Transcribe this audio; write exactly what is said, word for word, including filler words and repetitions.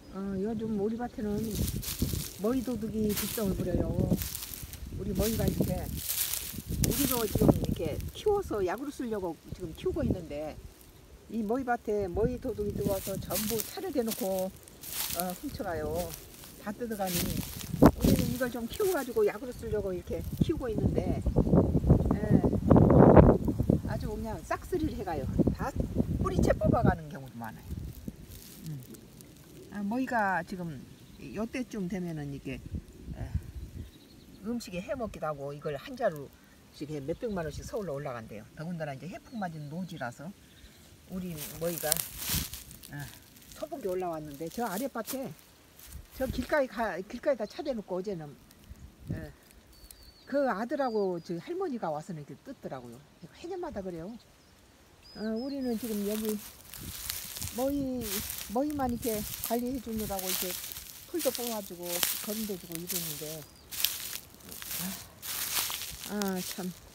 어, 요즘 우리 밭에는 머위 도둑이 득성을 부려요. 우리 머위가 이렇게 우리도 지금 이렇게 키워서 약으로 쓰려고 지금 키우고 있는데 이 머위밭에 머위 도둑이 들어와서 전부 차려대 놓고 어, 훔쳐가요. 다 뜯어가니 우리는 이걸 좀 키워가지고 약으로 쓰려고 이렇게 키우고 있는데 예, 아주 그냥 싹쓸이를 해가요. 다 뿌리채 뽑아가는 경우도 많아요. 음. 아, 머위가 지금 요때쯤 되면은 이게 에, 음식에 해먹기도 하고 이걸 한 자루씩 해 몇백만 원씩 서울로 올라간대요. 더군다나 이제 해풍 맞은 노지라서 우리 머위가 아, 소복이 올라왔는데 저 아랫밭에 저 길가에 가, 길가에다 차대놓고 어제는 에, 그 아들하고 저 할머니가 와서 이렇게 뜯더라고요. 해년마다 그래요. 어, 우리는 지금 여기 머위, 머위만 이렇게 관리해 주느라고 이렇게 풀도 뽑아주고 거름도 주고 이러는데 아, 아 참.